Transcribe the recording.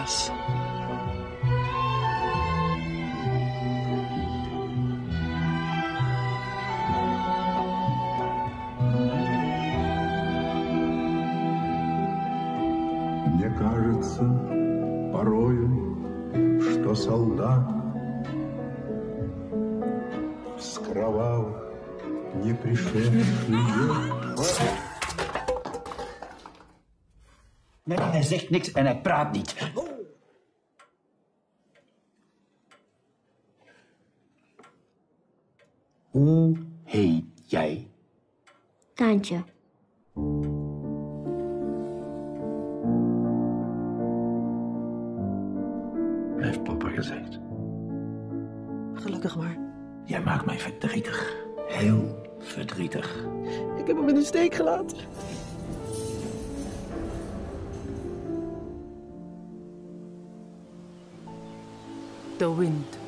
Sinterklaas. Мне кажется порою, что солдат с кровавых не пришедших лет. Nee, hij zegt niks en hij praat niet. Hoe heet jij? Taantje. Heeft papa gezegd. Gelukkig maar. Jij maakt mij verdrietig. Heel verdrietig. Ik heb hem in de steek gelaten. The wind.